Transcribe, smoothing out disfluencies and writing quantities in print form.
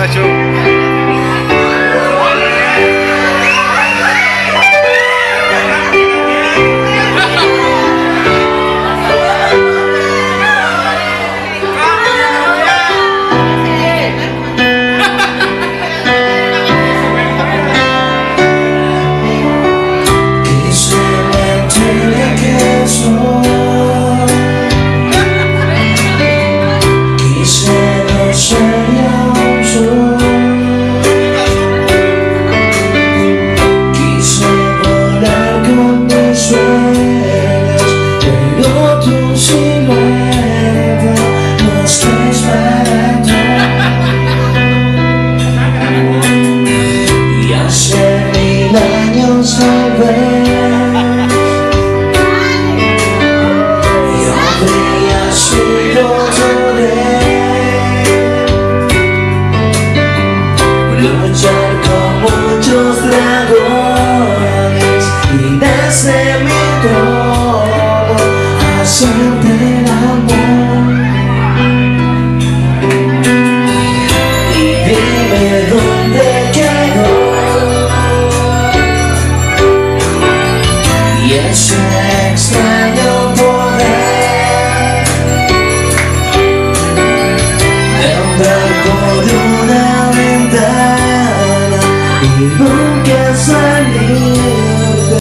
muchacho. Luchar con muchos dragones y desde mi trono hacerte el amor. Y dime dónde quedó y ese extraño poder de entrar por una ventana y nunca salir.